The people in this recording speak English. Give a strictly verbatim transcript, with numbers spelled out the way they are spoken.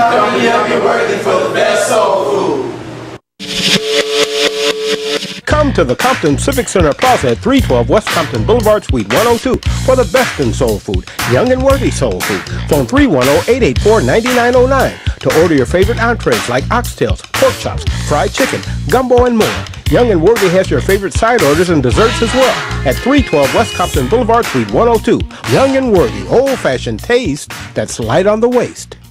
Come young and worthy for the best soul food. Come to the Compton Civic Center Plaza at three twelve West Compton Boulevard, Suite one oh two for the best in soul food, young and worthy soul food. Phone three one zero, eight eight four, nine nine zero nine to order your favorite entrees like oxtails, pork chops, fried chicken, gumbo, and more. Young and Worthy has your favorite side orders and desserts as well at three twelve West Compton Boulevard, Suite one oh two. Young and Worthy, old-fashioned taste that's light on the waist.